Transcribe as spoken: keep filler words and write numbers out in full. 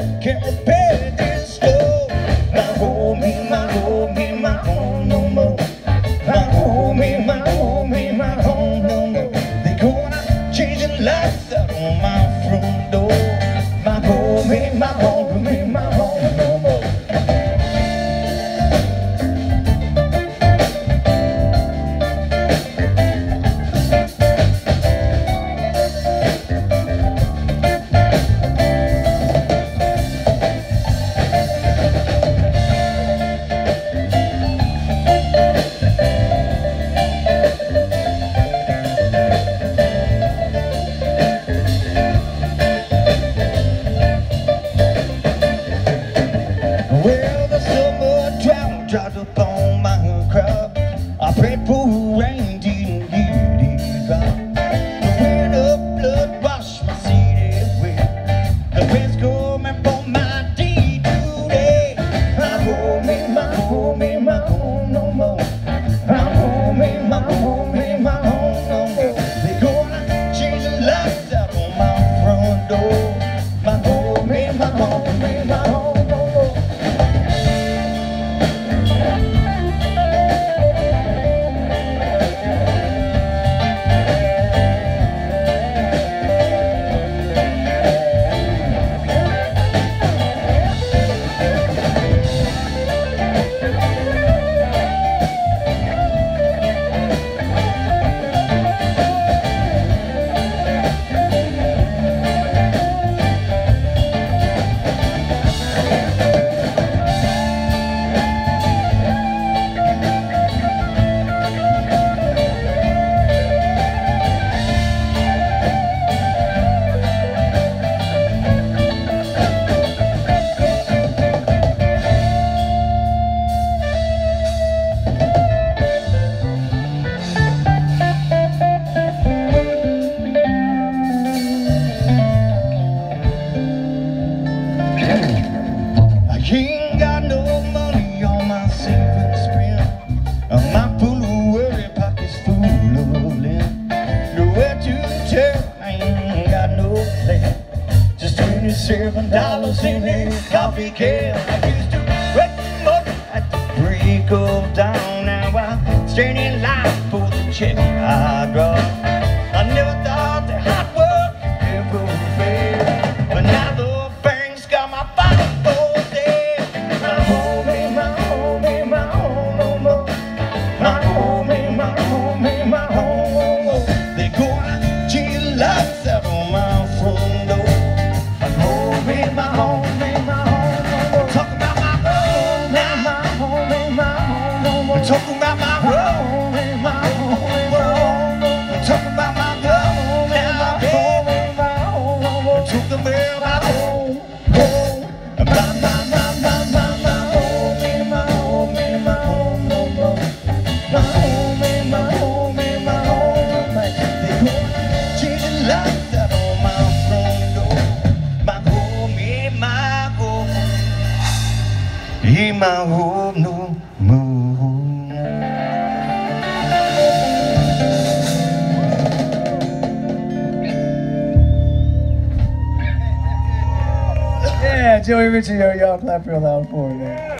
can't repair this love. My home ain't my home, ain't my home no more. My home ain't my home, ain't my home no more. They gonna change the lights out on my front door. My home ain't my home, ain't my home no more. Well, the summer drought dropped upon my crop. I prayed for rain, didn't get it drop. The wind of blood washed my city away. The winds coming for my deed today. My home ain't my home, ain't my home no more. My home ain't my home, ain't my home no more. They gonna change the lights out on my front door. My home ain't my home, ain't my home. Ain't got no money on my savings spent. My full of worry, pockets full of lint. Nowhere to turn, I ain't got no plan. Just twenty-seven dollars in a coffee can. I used to wreck them up at the break of dawn. Now I stand in line for the check I draw. I never thought that hard work could ever fail, but now the bank's got my pocket full. Lights out on my front door. My home ain't my home, ain't my home no more. Talking about my home now. My home ain't my home no more. Talking about my home ain't my home, ain't my home no more. Talking about my home now, baby. My home no more. Talking about home, home. My, my, my, my, my, my home ain't my home, ain't my home no more. My home ain't my home, ain't my home no more. Lights out on my front door. My home ain't my home, ain't my home no more. Yeah, Joey Ritchie, y'all clap real loud for it, man.